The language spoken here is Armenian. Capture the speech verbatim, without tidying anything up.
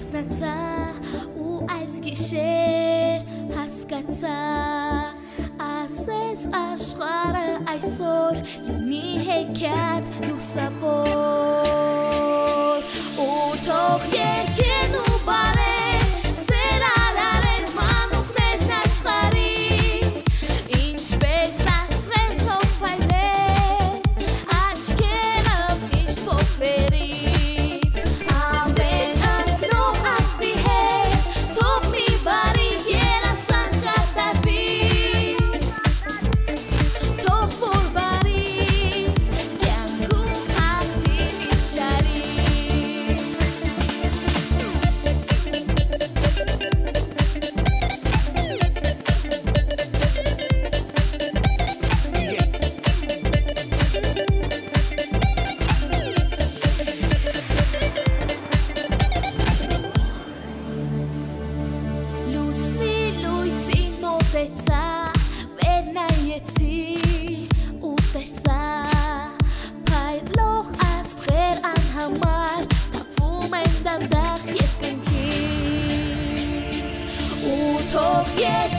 Արթնացա ու այս գիշեր հասկացա ասես աշխարհը այսօր լինի հեքիաթ լուսավոր ու թող երկեն ու բարեն սեր արարեն մանուկներն աշխարհին ինչպես աստղեր թող փայլեն աչքերով ինչ փոքրերի Վերնայեցի ու տեսա փայլող աստղեր անհամար թափվում են դանդաղ երկնքից ու թող